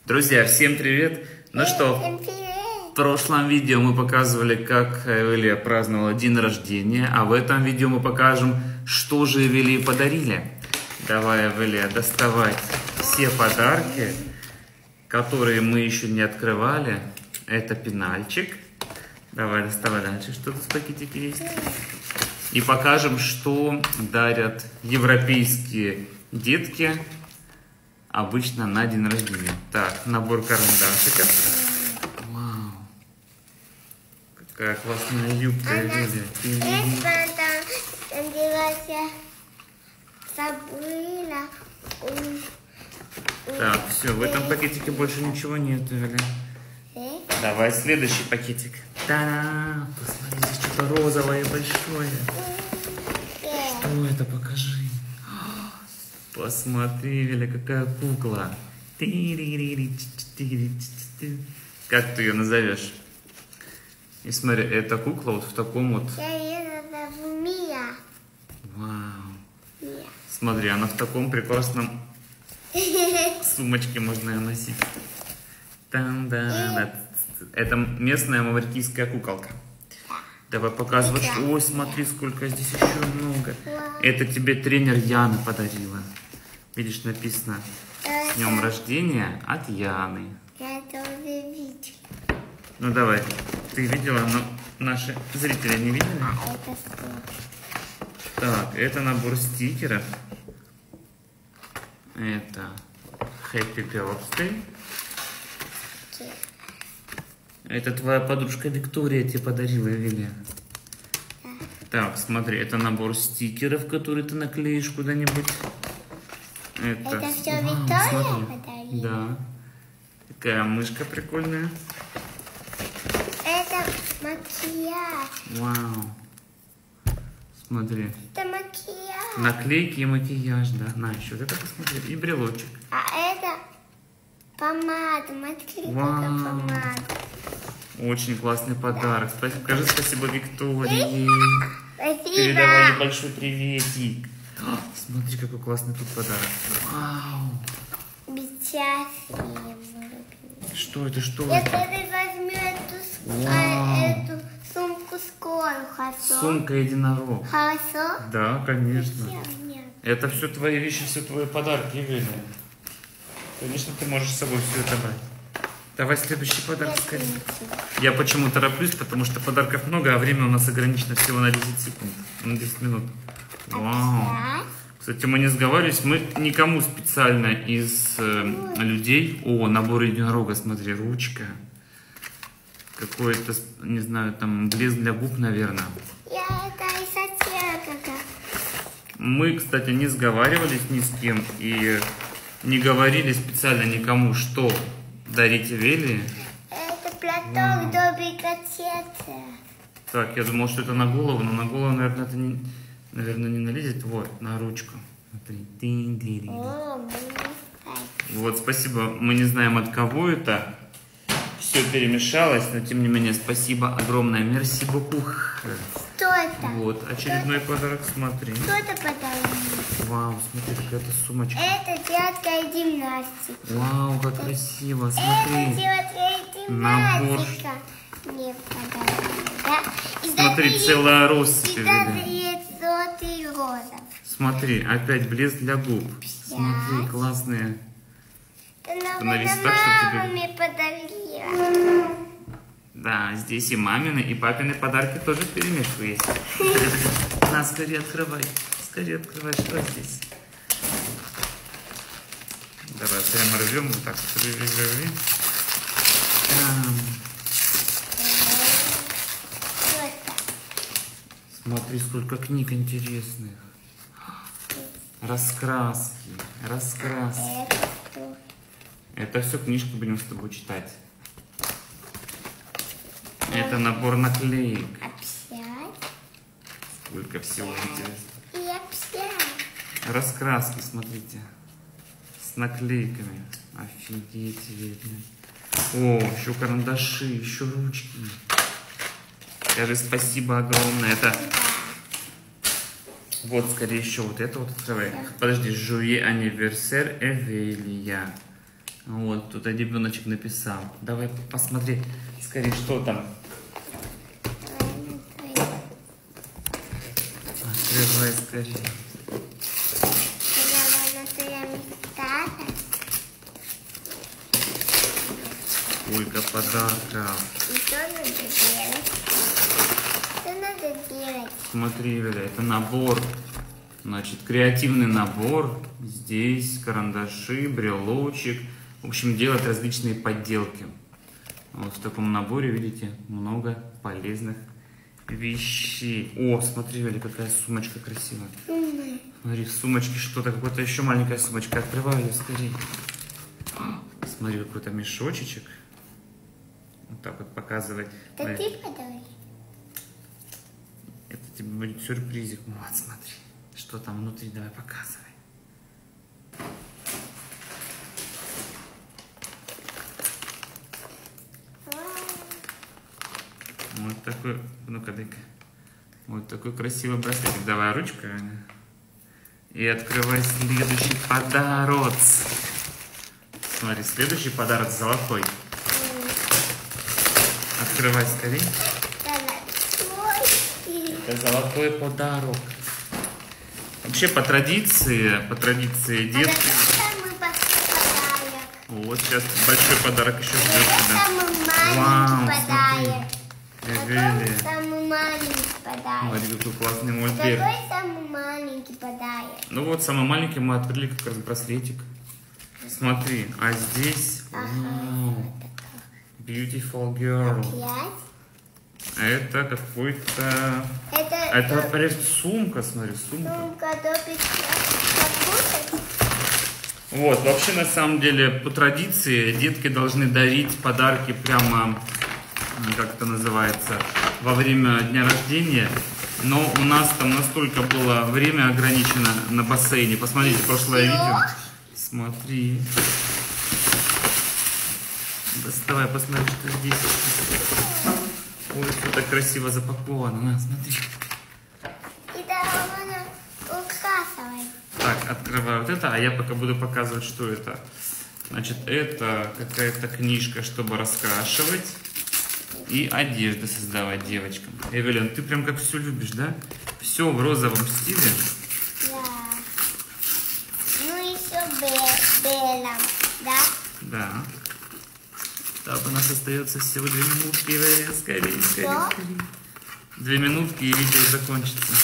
Друзья, всем привет! Ну что, в прошлом видео мы показывали, как Эвелия праздновала день рождения, а в этом видео мы покажем, что же Эвелии подарили. Давай, Эвелия, доставать все подарки, которые мы еще не открывали. Это пенальчик. Давай, доставай дальше, что тут в пакетике есть. И покажем, что дарят европейские детки обычно на день рождения. Так, набор карандашиков. Вау. Какая классная юбка, Эвелия. Так, все, в этом пакетике больше ничего нет, Эвелия. Давай следующий пакетик. Та-да! Посмотри, здесь что-то розовое большое. Что это? Покажи. Посмотри, Эвеля, какая кукла. Как ты ее назовешь? И смотри, эта кукла вот в таком вот... Я ее назову Мия. Вау. Мия. Смотри, она в таком прекрасном сумочке, можно ее носить. Это местная маврикийская куколка. Давай показывать. Ой, смотри, сколько здесь еще много. Это тебе тренер Яна подарила. Видишь, написано «С днем рождения от Яны». Я это уже видела. Ну давай, ты видела, но наши зрители не видели? А это что? Так, это набор стикеров. Это Happy Birthday. Это твоя подружка Виктория тебе подарила, Эвелия. Так, смотри, это набор стикеров, которые ты наклеишь куда-нибудь. Это все Виктория подарила? Да. Такая мышка прикольная. Это макияж. Вау. Смотри. Это макияж. Наклейки и макияж, да. На, еще вот это посмотри. И брелочек. А это помада. Смотри, какая помада. Очень классный подарок. Скажи спасибо Виктории. Спасибо. Передавай ей большой приветик. Смотри, какой классный тут подарок. Вау. Сейчас. Что это? Что Я это? возьму эту сумку скоро. Хорошо? Сумка единорог. Хорошо? Да, конечно. Нет. Это все твои вещи, все твои подарки, Эвелия. Конечно, ты можешь с собой все это брать. Давай следующий подарок скорее. Я почему тороплюсь, потому что подарков много, а время у нас ограничено всего на 10 секунд. На 10 минут. Вау. Кстати, мы не сговаривались, мы никому специально из людей... О, набор единорога, смотри, ручка. Какой-то, не знаю, там, блеск для губ, наверное. Я это и хотела как-то. Мы, кстати, не сговаривались ни с кем и не говорили специально никому, что дарить Эвелии. Это платок добрый котеца. Так, я думал, что это на голову, но на голову, наверное, это не, не налезет. Вот, на ручку. Смотри. Вот, спасибо. Мы не знаем, от кого это. Все перемешалось, но тем не менее, спасибо огромное. Мерси beaucoup. Что это? Вот, очередной подарок, смотри. Что это подарок? Вау, смотри, какая-то сумочка. Это детская гимнастика. Вау, как красиво, смотри. Это детская гимнастика. Мне подарили, да? Смотри, целая россыпь. И даже золотый розов. Смотри, опять блеск для губ. Смотри, классные. Становись так, чтобы мама тебе... мне подарила. Да, здесь и мамины, и папины подарки тоже в перемешку есть. На, скорее открывай. Скорее открывай, что здесь. Давай прямо рвем вот так. Рви. Смотри, сколько книг интересных. Раскраски. Это все книжки будем с тобой читать. Это набор наклеек. Опять? Сколько всего интересного. И опять. Раскраски, смотрите. С наклейками. Офигеть, видно. О, еще карандаши, еще ручки. Скажи спасибо огромное. Это Вот, скорее еще вот это вот открывай. Подожди, Жуе Анниверсер Эвелия. Вот, тут ребеночек написал. Давай посмотри, скорее, что там. Открывай скорее. Сколько подарков. И что надо делать? Что надо делать? Смотри, Эвеля, это набор. Значит, креативный набор. Здесь карандаши, брелочек. В общем, делать различные подделки. Вот в таком наборе, видите, много полезных вещей. О, смотри, Эвеля, какая сумочка красивая. Смотри, в сумочке что-то, какая-то еще маленькая сумочка. Открывай ее скорее. Смотри, какой-то мешочечек. Вот так вот показывать. Это ты подарил? Это тебе будет сюрпризик. Вот, смотри, что там внутри, давай показывай. Вот такой, ну-ка, дай-ка. Вот такой красивый браслетик. Давай ручку. И открывай следующий подарок. Смотри, следующий подарок золотой. Открывай скорее. Это золотой подарок. Вообще по традиции детки. Вот сейчас большой подарок еще ждет тебя. Вау, смотри. Эвелия. Самый маленький подарок. Смотри, какой классный мультик. Какой самый маленький подарок? Ну вот самый маленький мы открыли как раз браслетик. Смотри, а здесь вау, beautiful girl. Опять? Это какой-то... Это прям сумка, смотри, сумка. Сумка до покушать? Вот, вообще на самом деле по традиции детки должны дарить подарки прямо, как это называется, во время дня рождения. Но у нас там настолько было время ограничено на бассейне. Посмотрите прошлое видео. Смотри. Доставай, посмотри, что здесь. Ой, все так красиво запаковано. На, смотри. И да, можно указывать. Так, открываю вот это, а я пока буду показывать, что это. Значит, это какая-то книжка, чтобы раскрашивать и одежду создавать девочкам. Эвелин, ты прям как все любишь, да? Все в розовом стиле. Да. Ну еще белом, да? Да. Так, у нас остается всего 2 минутки, Эвелин, скорее, скорее. 2 минутки и видео закончится.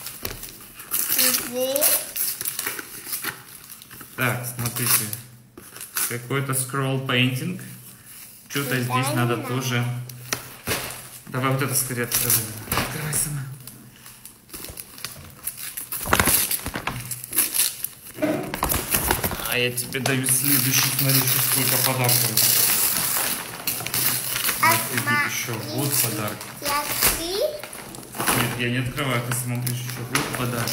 Так, смотрите. Какой-то scroll painting. Что-то здесь надо тоже... Давай вот это скорее открывай. Открывай сама. А я тебе даю следующий. Смотри, сколько подарков. Вот еще вот подарок. Нет, я не открываю, ты смотришь еще вот подарок.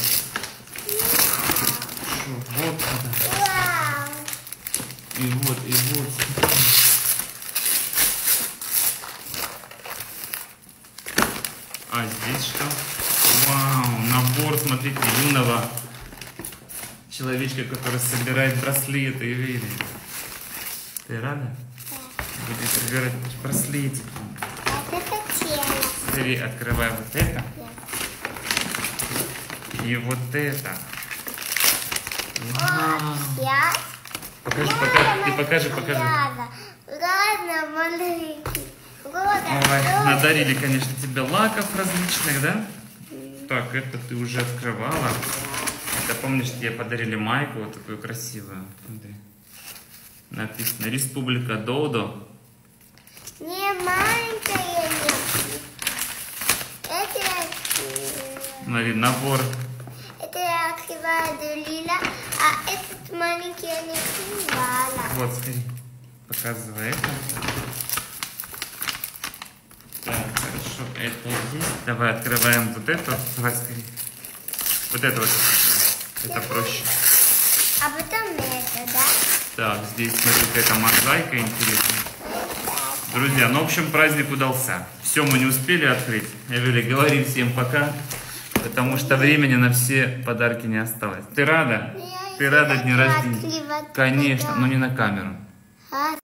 Еще вот подарок. И вот, и вот. А здесь что? Вау, набор, смотрите, юного человечка, который собирает браслеты и вееры. Ты рада? Будешь собирать браслетики. Смотри, открывай вот это. И вот это. Вау. Покажи, покажи, покажи. Ладно, маленький. Ой, надарили, конечно, тебе лаков различных, да? Так, это ты уже открывала. Это, помнишь, тебе подарили майку вот такую красивую. Смотри. Написано «Республика Додо». Не маленькая, это Смотри, набор. это я открываю до лила, а этот маленький я не открывала. Вот, смотри, показывай это. Так, хорошо, это здесь. Давай открываем вот это. Давай скорее. Вот это вот. Это проще. А потом это, да? Так, здесь, смотри, какая-то мозаика интересная. Друзья, ну, в общем, праздник удался. Все мы не успели открыть. Эвели, говорим всем пока, потому что времени на все подарки не осталось. Ты рада? Ты рада дню рождения? Конечно, но не на камеру. Ха.